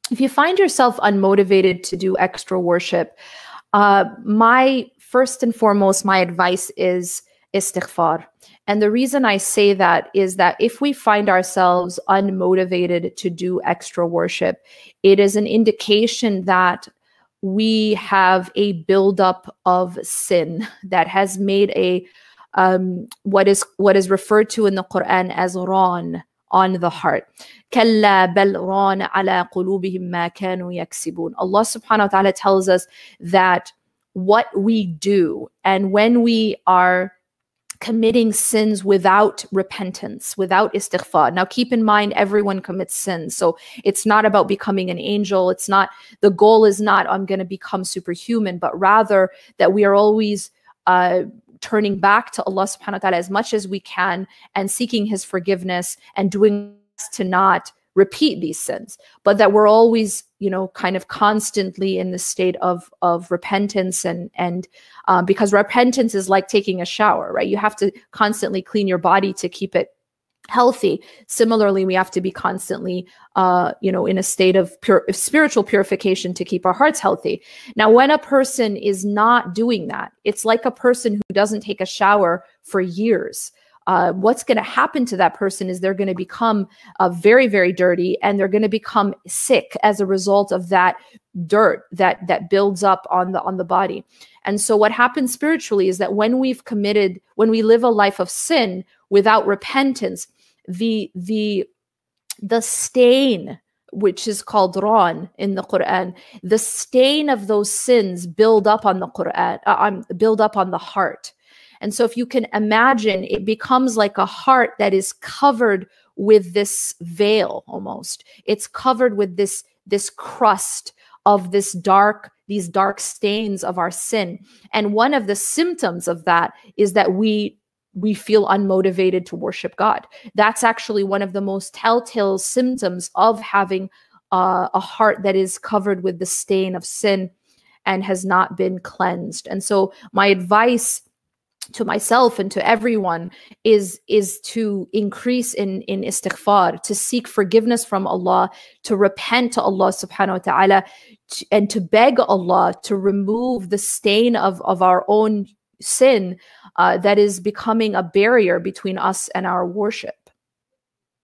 if you find yourself unmotivated to do extra worship, my first and foremost, my advice is istighfar. And the reason I say that is that if we find ourselves unmotivated to do extra worship, it is an indication that we have a buildup of sin that has made a what is referred to in the Quran as ran on the heart. كَلَّا بَلْ رَانَ عَلَى قُلُوبِهِمْ مَا كَانُوا يَكْسِبُونَ. Allah subhanahu wa ta'ala tells us that what we do and when we are committing sins without repentance, without istighfar. Now, keep in mind, everyone commits sins. So it's not about becoming an angel. It's not, the goal is not, I'm going to become superhuman, but rather that we are always turning back to Allah subhanahu wa ta'ala as much as we can and seeking his forgiveness and doing to not repeat these sins, but that we're always, you know, kind of constantly in the state of repentance and because repentance is like taking a shower, right? You have to constantly clean your body to keep it healthy. Similarly, we have to be constantly, you know, in a state of spiritual purification to keep our hearts healthy. Now, when a person is not doing that, it's like a person who doesn't take a shower for years. What's going to happen to that person is they're going to become very, very dirty, and they're going to become sick as a result of that dirt that builds up on the body. And so what happens spiritually is that when we live a life of sin without repentance, the stain, which is called ran in the Quran, the stain of those sins build up on the Quran, build up on the heart. And so if you can imagine, it becomes like a heart that is covered with this veil almost. It's covered with this crust of these dark stains of our sin. And one of the symptoms of that is that we feel unmotivated to worship God. That's actually one of the most telltale symptoms of having a heart that is covered with the stain of sin and has not been cleansed. And so my advice to myself and to everyone is to increase in istighfar, to seek forgiveness from Allah, to repent to Allah subhanahu wa ta'ala, and to beg Allah to remove the stain of our own sin that is becoming a barrier between us and our worship.